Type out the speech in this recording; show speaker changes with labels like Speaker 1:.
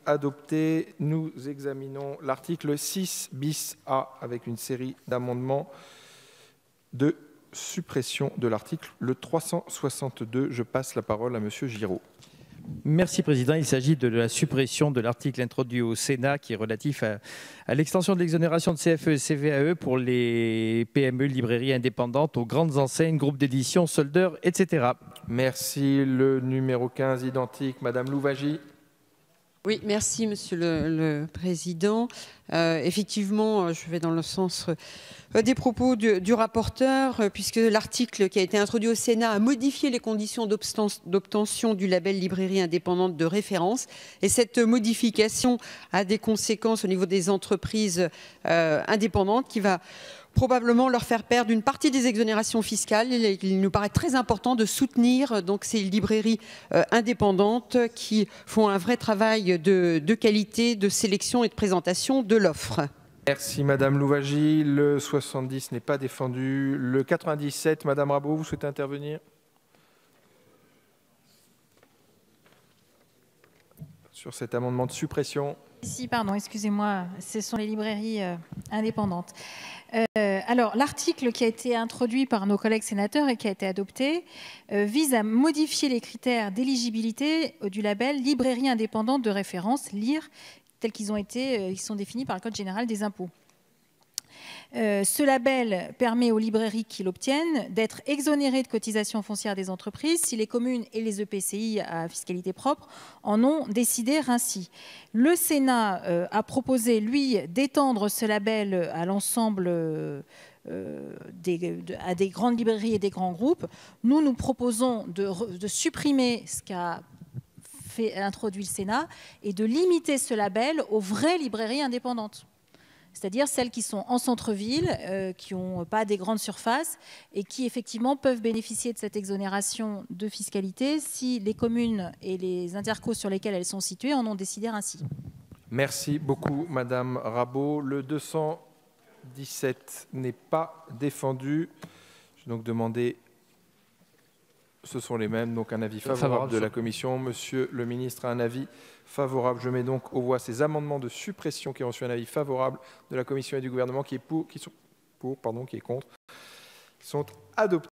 Speaker 1: adopté. Nous examinons l'article 6 bis A avec une série d'amendements de suppression de l'article 362. Je passe la parole à Monsieur Giraud.
Speaker 2: Merci Président. Il s'agit de la suppression de l'article introduit au Sénat qui est relatif à l'extension de l'exonération de CFE et CVAE pour les PME, librairies indépendantes, aux grandes enseignes, groupes d'édition, soldeurs, etc.
Speaker 1: Merci. Le numéro 15, identique, Madame Louwagie.
Speaker 3: Oui, merci Monsieur le Président. Effectivement, je vais dans le sens des propos du rapporteur, puisque l'article qui a été introduit au Sénat a modifié les conditions d'obtention du label librairie indépendante de référence. Et cette modification a des conséquences au niveau des entreprises indépendantes qui va probablement leur faire perdre une partie des exonérations fiscales. Il nous paraît très important de soutenir donc ces librairies indépendantes qui font un vrai travail de qualité, de sélection et de présentation de l'offre.
Speaker 1: Merci Madame Louwagie. Le 70 n'est pas défendu. Le 97, Madame Rabault, vous souhaitez intervenir? Sur cet amendement de suppression.
Speaker 4: Si, pardon, excusez-moi, ce sont les librairies indépendantes. Alors, l'article qui a été introduit par nos collègues sénateurs et qui a été adopté vise à modifier les critères d'éligibilité du label librairie indépendante de référence, LIR, tels qu'ils sont définis par le Code général des impôts. Ce label permet aux librairies qui l'obtiennent d'être exonérées de cotisations foncières des entreprises si les communes et les EPCI à fiscalité propre en ont décidé ainsi. Le Sénat a proposé, lui, d'étendre ce label à l'ensemble à des grandes librairies et des grands groupes. Nous proposons de supprimer ce qu'a introduit le Sénat et de limiter ce label aux vraies librairies indépendantes. C'est-à-dire celles qui sont en centre-ville, qui n'ont pas des grandes surfaces et qui effectivement peuvent bénéficier de cette exonération de fiscalité si les communes et les intercos sur lesquels elles sont situées en ont décidé ainsi.
Speaker 1: Merci beaucoup Madame Rabault. Le 217 n'est pas défendu. Je vais donc demander, ce sont les mêmes, donc un avis favorable de la Commission. Monsieur le ministre a un avis favorable. Je mets donc aux voix ces amendements de suppression qui ont reçu un avis favorable de la Commission et du Gouvernement, qui est pour, qui est contre, qui sont adoptés.